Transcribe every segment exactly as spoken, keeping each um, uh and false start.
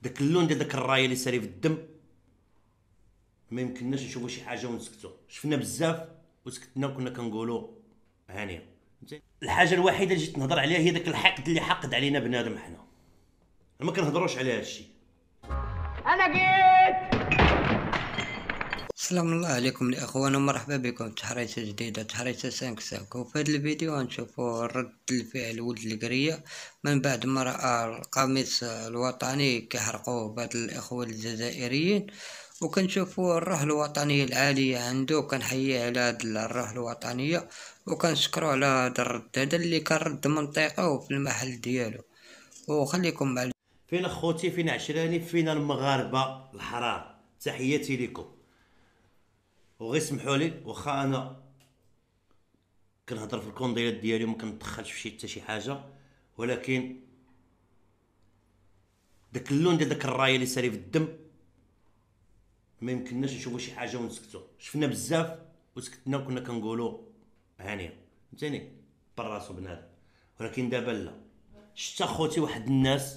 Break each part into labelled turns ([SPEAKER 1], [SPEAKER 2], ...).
[SPEAKER 1] داك اللون ديال داك الرايه اللي ساري في الدم ما يمكنناش نشوفوا شي حاجه ونسكتوا. شفنا بزاف وسكتنا وكنا كنقولوا هانيه. الحاجه الوحيده اللي جيت نهضر عليها هي داك الحقد اللي حقد علينا بنادم. حنا ما كنهضروش على هادشي.
[SPEAKER 2] انا جيت.
[SPEAKER 3] السلام الله عليكم الاخوان ومرحبا بكم في تحريته جديده، تحريته خمسة ساك. وفي هذا الفيديو غنشوفوا رد الفعل ولد القريه من بعد ما راى القميص الوطني كيحرقوه بعض الاخوه الجزائريين، وكنشوفوا الروح الوطنيه العاليه عنده. كنحييه على هاد الروح الوطنيه وكنشكرو على هذا الرد هذا اللي كرد منطقه في المحل ديالو. وخليكم مع
[SPEAKER 1] فين اخوتي، فين عشراني، فين المغاربه الحرار، تحياتي لكم. وغير سمحوا لي واخا انا كنهضر في الكونديات ديالي وما كندخلش في شي حتى شي حاجه، ولكن داك اللون ديال داك الرايه اللي ساري في الدم ما يمكنناش نشوفوا شي حاجه ونسكتوا. شفنا بزاف وسكتنا وكنا كنقولوا هانيه، فهمتيني، براسو بنادم. ولكن دابا لا. شفت اخوتي واحد الناس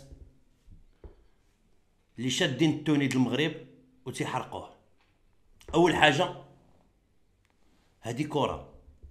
[SPEAKER 1] اللي شادين التوني ديال المغرب وتيحرقوه. اول حاجه هادي كره،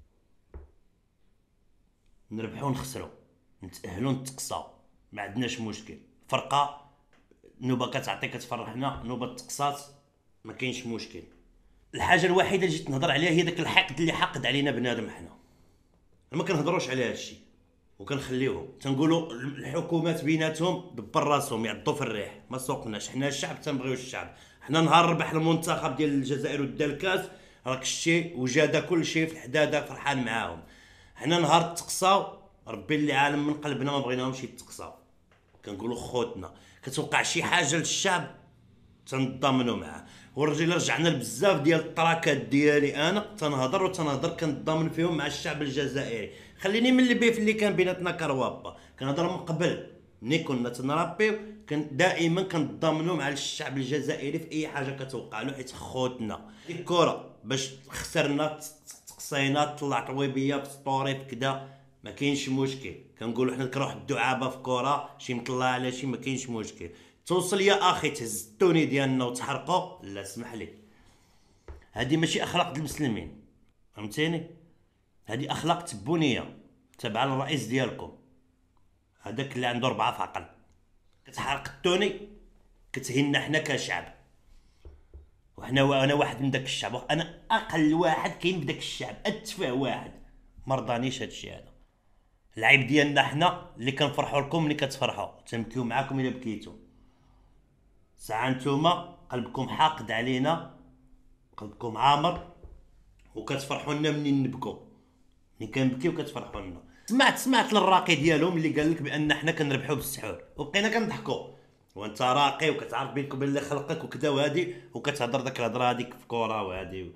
[SPEAKER 1] نربحو نخسرو، نتاهلو نتقصاو، ما عندناش مشكل. فرقه نوبه كتعطي كتفرحنا، نوبه تقصات ما كاينش مشكل. الحاجه الوحيده اللي جيت نهضر عليها هي داك الحقد اللي حقد علينا بنادم. حنا ما كنهضروش على هادشي وكنخليوهم تنقولوا الحكومات بيناتهم دبر راسهم يعضوا في الريح. ما سوقناش حنا الشعب، تنبغيو الشعب. حنا نهار ربح المنتخب ديال الجزائر ودا الكاس راك شتي وجادا كل شيء في الحداده فرحان معاهم. حنا نهار تقصاو ربي اللي عالم من قلبنا ما بغيناهمش يتقصاو. كنقولوا خوتنا كتوقع شي حاجه للشعب تنضامنوا معاه. والرجل رجعنا لبزاف ديال التراكات ديالي انا تنهضر وتنهضر كنضامن فيهم مع الشعب الجزائري. خليني من البيف اللي كان بيناتنا كروابا، كنهضر من قبل ملي كنا تنربيو، كان دائما كنضامنوا مع الشعب الجزائري في اي حاجه كتوقع له، حيت خوتنا. ديك الكره باش خسرنا تقصينا طلع طويبيه في ستوري في كدا ما كاينش مشكل. كنقولوا حنا كنروح الدعابه في كره شي مطلع على شي ما كاينش مشكل. توصل يا اخي تهز التوني ديالنا وتحرقوا، لا اسمح لي، هذه ماشي اخلاق المسلمين، فهمتيني؟ هذه اخلاق تبونيه تابعه للرئيس ديالكم، هذاك اللي عنده ربعه في عقل. كتحرق التوني كتهنا حنا كشعب، وحنا وانا واحد من داك الشعب، انا اقل واحد كاين بداك الشعب، اتفه واحد. مرضانيش هادشي هذا. العيب ديالنا حنا اللي كنفرحوا لكم ملي كتفرحوا، تنبكيو معاكم الا بكيتو. ساعه نتوما قلبكم حاقد علينا، قلبكم عامر وكتفرحوا لنا منين نبكوا، ملي كنبكيو كتفرحوا لنا. سمعت سمعت للراقي ديالهم اللي قال لك بان حنا كنربحوا بالسحور، وبقينا كنضحكوا وانت راقي وكتعرف بينك وبين اللي خلقك وكذا وهادي، وكتهضر داك الهضره هذيك في كوره وهادي،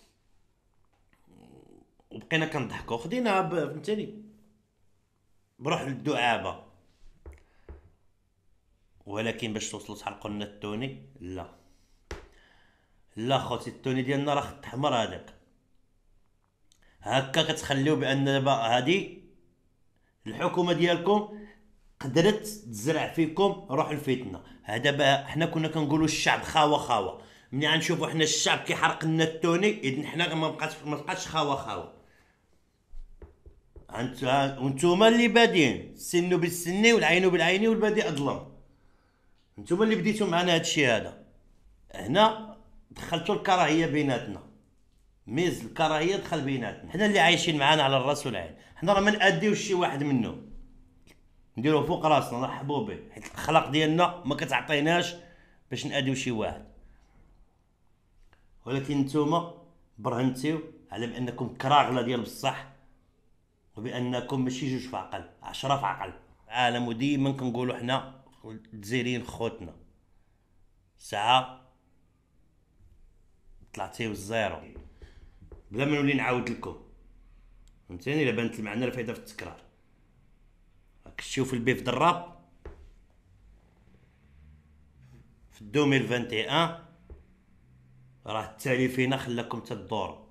[SPEAKER 1] وبقينا كنضحكوا. خدينا فهمتيني بروح للدعابه. ولكن باش توصلوا تحرقوا لنا التوني، لا لا خوتي، التوني ديالنا راه خط احمر هذاك. هكا كتخليو بان دابا هادي الحكومه ديالكم قدرت تزرع فيكم روح الفتنه. هذا دابا حنا كنا كنقولوا الشعب خاوه خاوه، ملي غنشوفوا حنا الشعب كيحرق لنا التوني اذن حنا ما بقاش ما بقاش خاوه خاوه. انت وانتوما اللي بادين السن بالسن والعين بالعين والبادي اظلم. انتوما اللي بديتوا معنا هادشي هذا. هنا دخلتوا الكراهيه بيناتنا، ميز الكراهيه دخل بيناتنا. حنا اللي عايشين معانا على الراس والعين، حنا راه ما ناديوش شي واحد منهم، نديروه فوق راسنا نرحبوا به، حيت الاخلاق ديالنا ما كتعطيناش باش ناديو شي واحد. ولكن نتوما برهنتيو على بانكم كراغله ديال بصح، وبانكم ماشي جوج في عقل، عشرة في عقل. العالم وديما كنقولوا حنا الجزائريين خوتنا. ساعه طلعتيو الزيرو بلا ما نولي نعاود لكم، فهمتيني؟ الا بانت معنا الفايده في التكرار. راك شتيو في البيف دراب في ألفين وواحد وعشرين راه التالي فينا خلاكم تدوروا،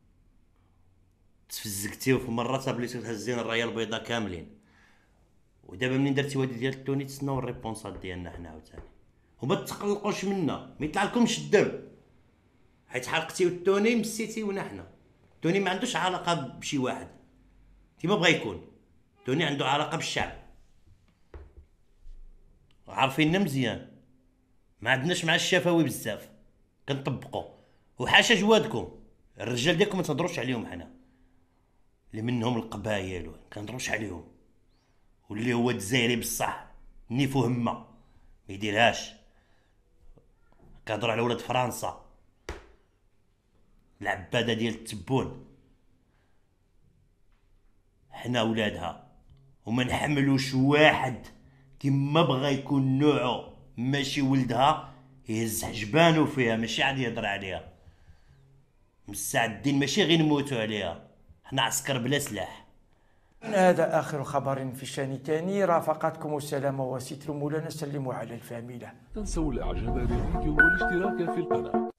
[SPEAKER 1] تفزقتيو في مره تبليتو تهزين الرايه البيضاء كاملين، ودابا منين درتي وادي ديال التوني تسناو الريبونسات ديالنا حنا عاوتاني، وما تقلقوش منا، ما يطلع لكمش الدم، حيت حرقتيو التوني مسيتيونا حنا. التوني ما عندوش علاقه بشي واحد كيما بغا يكون، التوني عنده علاقه بالشعب، عارفيننا مزيان، ما عندناش مع الشفاوي بزاف، كنطبقوا. وحاشا جوادكم، الرجال ديالكم ما تهضروش عليهم حنا، اللي منهم القبايل كنهضروش عليهم، واللي هو الجزائري بصح نيفو همه ما يديرهاش، كنهضروا على ولاد فرنسا العباده ديال التبون، حنا ولادها، وما نحملوش واحد كيما بغا يكون نوعو ماشي ولدها يهز حجبانو فيها، ماشي عاد يهضر عليها. مستعدين ماشي غير نموتو عليها، حنا عسكر بلا سلاح.
[SPEAKER 4] هذا آخر خبر في الشان الثاني. رافقتكم السلامة وستر مولانا، سلموا على الفاميلة.
[SPEAKER 5] تنسوا الإعجاب بالفيديو والاشتراك في القناة.